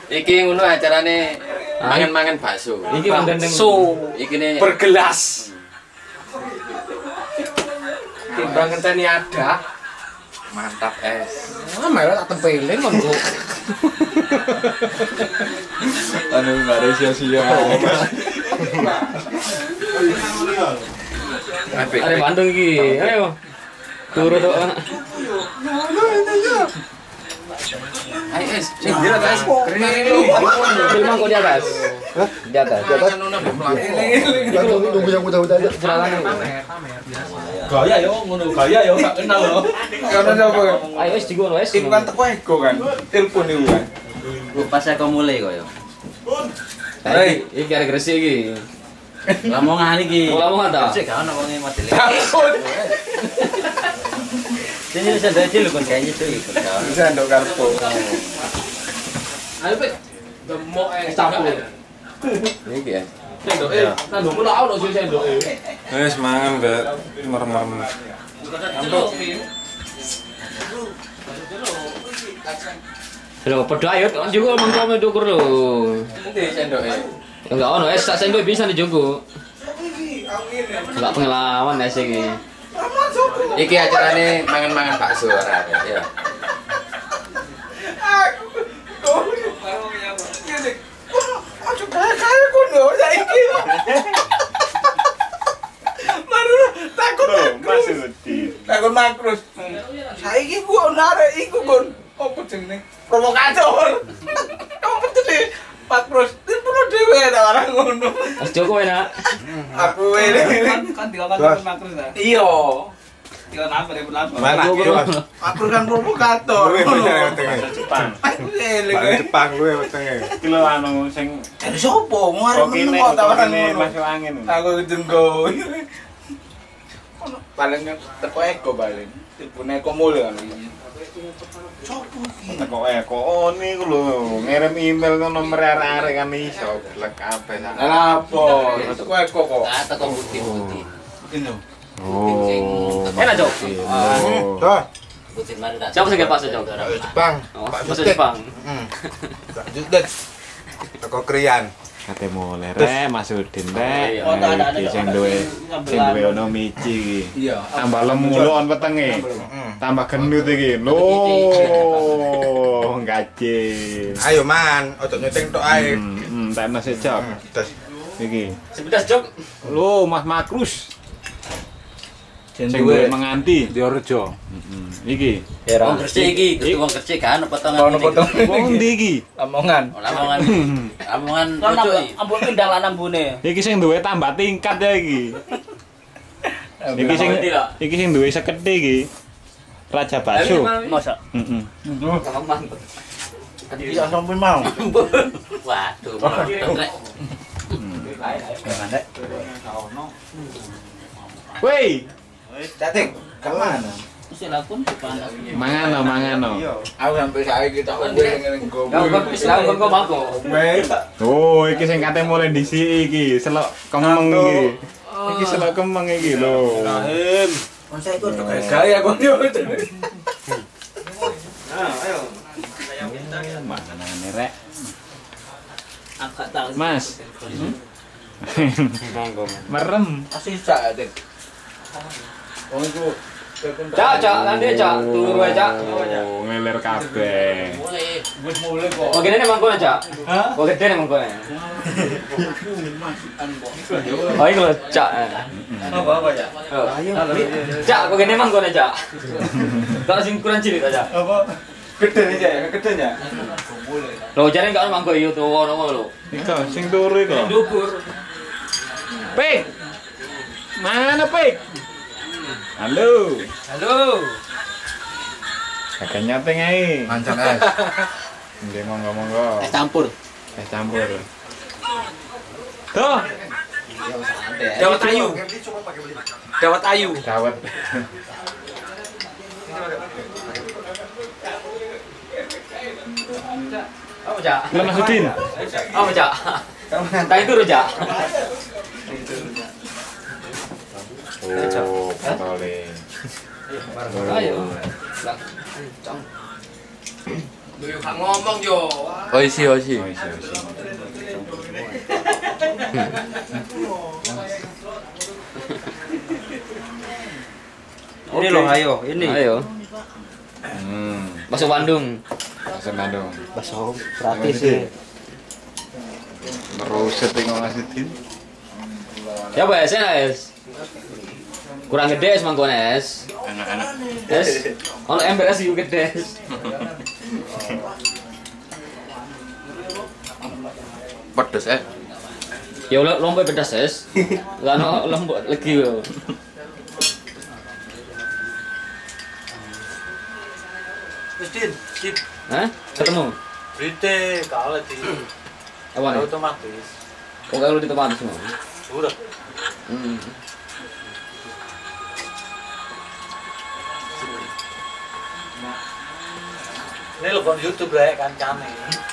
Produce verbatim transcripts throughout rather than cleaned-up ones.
Iki ngono acarane mangan-mangan bakso. Iki wong gendeng. So, iki ne bergelas. Timbang ngenteni ada. Mantap es. Ah, melo tak tempeling kon kok. Anu enggak ada sia-sia. Ada Bandung iki. Ayo. Turu tok. Ayo es, sing dira ta es. Film kok di atas. Hah? Di atas. Di atas. Nunggu yang udah-udah aja. Gaya yo ngono gaya yo gak kenal lo. Ono sapa? Ayo wis digono wis. Iku kan teko ego kan. Telepon iku kan. Pas aku mulai koyo. Hei, iki arek Gresik iki. Lamongan iki. Lamongan ta? Cek gak ono wong model. Takut. Sini bisa dadi lho kon kayaknya tuh ikut. Bisa ndok karpo. Ayo pek. Demok es campur. Iki ya. Sendok eh, nandukku lak ono sing sendok e. Wis mangan, Mbak. Merem-merem. Lho, padha ayo kan juga mangkome dukur lho. Endi sendoke? Enggak ono es sak sendok bisa dijogo. Enggak pengalaman es iki. Iki acarane mangan-mangan bakso ora ya. Aduh kaya kono saiki. Maru takut Maksudin. takut makrus. Saiki ku ono arek iku kon. Apa jenenge? Provokator. Apa jenenge? Makrus. Dipun dhewe ta ora ngono. Mas Joko enak. Aku ini kan dikatakan makrus ta. iya. Kira napa repot napa. Mana Mas? Aku kan provokator. Luwe beda wetenge. Jepang. Aku eling. Bang Jepang luwe wetenge. Iki lho anu sing Dari sopo? Mau arep kokine meneng kok tawaran kokine ngono. masuk angin. Aku ditunggu. Ono paling teko eko paling. Telepon eko mule kan. Sopo iki? Teko eko oh niku lho ngirim email ke nomor arek-arek kan iso blek kabeh. Lah apa? Teko eko kok. Ah, teko putih-putih. Ini. Oh. Enak, Jok. Dah, Putih mari tak. Jok sing pas Jok. Jepang. Oh, Pak bahasa Jutek. Jepang. Hmm. Pak Jutek. Teko krian. Kate mulai re Mas Udin re. Oh, tak ada, ada, Iki sing ada. duwe Sambelan. sing duwe ono mici iki. Iya. Tambah lemu lon wetenge. Hmm. Tambah gendut iki. Loh, gaji. Ayo man, ojo nyeteng tok ae. Hmm, hmm, tak nasi jok. Tes. Iki. Sepedas Jok. Loh, Mas Makrus. Sing duwe menganti di Orjo. Heeh. Iki. Wong Gresik iki, kudu wong Gresik kan potongan. Ono potong. Wong ndi iki? Lamongan. Oh, Lamongan. Lamongan Kan pojok iki. ampun pindah lan ambune. Iki sing duwe tambah tingkat ya iki. Iki sing iki sing duwe sekedhi iki. Raja Bakso. Masa. Heeh. Iya sampun mau. Waduh, rek. Woi, Catik, kemana? Mesti lakon dipanas. mangan no, mangan no. Aku sampai saiki tak eling Kau goblok. kan Islam kan kau mangko. Oh, iki sing kate mulai dhisik iki, selok kemeng iki. Iki selok kemeng iki lho. Masa iku ojo gaya kon yo. Mangan rek. Agak tak. Mas. Merem. Masih sak Dik. Wong iku Cak, cak, nanti cak, turu ae cak. Oh, ngeler kabeh. wis mulai kok. Kok gede nih mangkone cak? Kok gede nih mangkone? Oh ini loh cak. Apa apa ya? Ayo. Cak, kok gede mangkone cak? Kalau sing kurang cilik aja. Apa? Gede aja ya, gedenya. Lo jare enggak mangko iyo tuh ono lho. Iko sing turu iko. Dukur. Pik. Mana Pik? Halo. Halo. Kakek nyateng ae. Mancan es. Nggih monggo-monggo. Es campur. Es campur. Tuh, Dawat ayu. Dawat ayu. dawet. Apa cak? Lah Mas Udin. Apa cak? Tadi turu cak. Oh, patole. Ayo. Lah. Cang. ngomong yo. Oisi oisi. Ini loh, ayo, ini. Ayo. Hmm, Bakso Bandung. Bakso Bandung. Bakso gratis ya. Meruset tengok ngasih tin. Ya wes, es. Kurang gede es mangkon es. Enak-enak. Es. Ono ember es juga gede. Es. Pedes eh. Ya lo lomba pedas es. Lah ono lomba legi yo. Justin, skip. Hah? Ketemu. Berita kalau di Apa nih? otomatis. Oh kalau di tempat semua. Udah. Hmm. Ini lo kon YouTube lah kancane.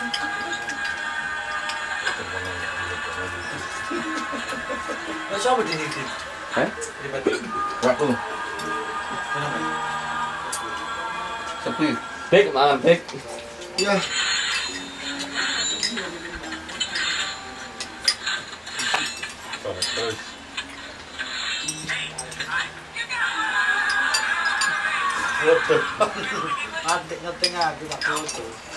Lo siapa di sini? Hah? Aku. Sepi. Baik, malam baik. Ya. Terus. Waduh. Antik ngeting aku tak foto.